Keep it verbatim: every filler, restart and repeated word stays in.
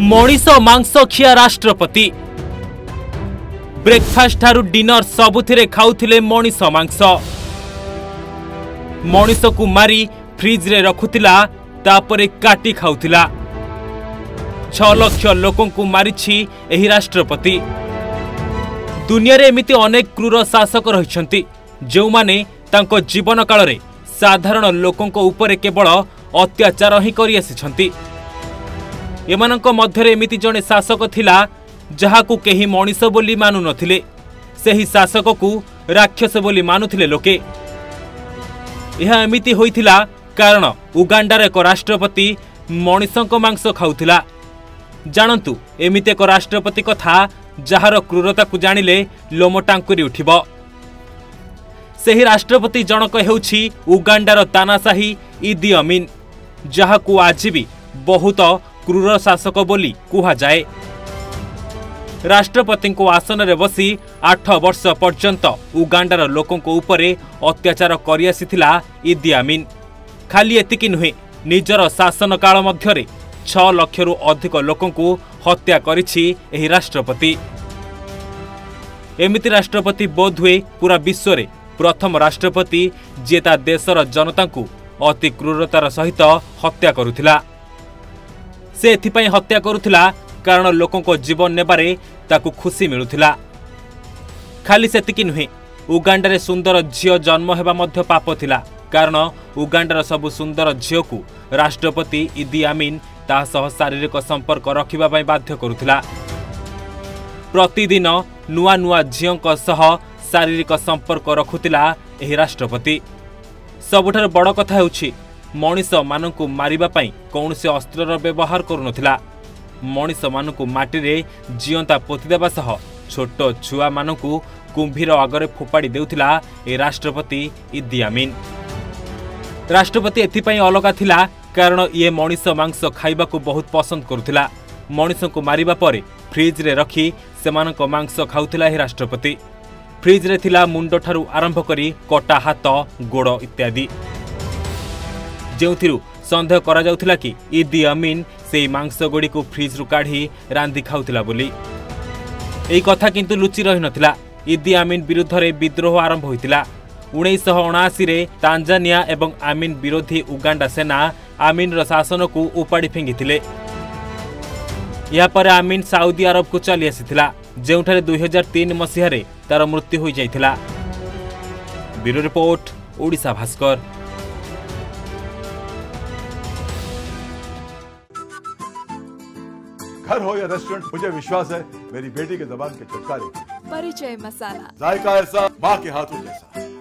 मनीष मांस खिया राष्ट्रपति ब्रेकफास्ट ठारू डिनर सबुथिरे खाउथिले मनीष मांस। मनीष को मारी फ्रिज रे रखुतिला तापरे काटी खाउतिला। छह लाख लोकों को मारिछि एही राष्ट्रपति। दुनिया रे एमिति अनेक क्रूर शासक रहिछन्ति जो माने तांको जीवन काल रे साधारण लोकों को ऊपर केवल अत्याचार ही करि आसिछन्ति। एमानंको मध्यरे एमिति जणे शासक थिला जहाकू केही मनीष बोली मानु नथिले। सेही शासक को राक्षस बोली मानुथिले लोके। यह एमिति होइथिला कारण उगांडार एक राष्ट्रपति मनीषक मांस खाउथिला। जानंतु एमिति एक राष्ट्रपति कथा जहार क्रूरता को जानिले लोम टांकुरी उठिबो। सेही राष्ट्रपति जनक हेउछि उगांडार तानाशाही इदी अमीन, जहाकू आज भी बहुत क्रूर शासक बोली कुहा जाए। राष्ट्रपति को आसन रे बसी आठ वर्ष पर्यंत उगांडार लोकों को ऊपरे अत्याचार करि आसिथिला इदी अमीन। खाली एतिकी नुहे, निजर शासन काल मध्यरे छह लाख रु अधिक लोकों को हत्या करिछि एही राष्ट्रपति। एमिति राष्ट्रपति बोधहुए पूरा विश्व रे प्रथम राष्ट्रपति जे ता देशर जनता को अति क्रूरतार सहित हत्या करुथिला। से एथिपई हत्या करुथिला कारण लोकों को जीवन नेबारे ताकू खुशी मिलुथिला। खाली सेतिकी नुहे, उगांडारे सुंदर झियो जन्म हेबा मध्य पाप थिला कारण उगांडार सबु सुंदर झियो को राष्ट्रपति इदी अमीन ता सह शारीरिक संपर्क रखिबा पई बाध्य करुथिला। प्रतिदिन नुआ नुआ झियोंक सह शारीरिक संपर्क रखुथिला एही राष्ट्रपति। सबुठार बड़ कथा हेउछि मनीष मानकु मारिबा पई कौनसी अस्त्रर व्यवहार करुनथिला। मनीष मानकु माटी रे जियंता पोति देबा सह छोट छुआ मानकु कुंभीर आगरे फोपाड़ी देउथिला ए राष्ट्रपति इदी अमीन। राष्ट्रपति एथिपई अलगा थिला कारण ये मनीष मांस खाइबा को बहुत पसंद करुथिला। मनीष को मारिबा परे फ्रिज रे रखी सेमानक मांस खाउथिला ए राष्ट्रपति। फ्रिज रे थिला मुंड ठारू आरंभ करी कटा हाथ गोड़ इत्यादि, जेउथिरु संदेह करा जाउथिला कि इदी अमीन से मांस गुड़ी को फ्रिज रु काढ़ी रांधि खाउथिला बोली। एही कथा किंतु लुचि रहि नथिला। इदी अमीन विरुद्ध रे विद्रोह आरंभ होइतिला। उन्नीस सौ उनासी रे तांजानिया एवं अमीन विरोधी उगांडा सेना अमीन र शासन को उपाड़ी फेंगिथिले। या पर अमीन साउदी अरब को चली आसिथिला, जेउठारे दो हज़ार तीन मसीहा रे तार मृत्यु होई जाइथिला। Bureau report, Odisha Bhaskar. घर हो या रेस्टोरेंट, मुझे विश्वास है मेरी बेटी के जबान के छुटकारे। परिचय मसाला, जायका ऐसा माँ के हाथों जैसा।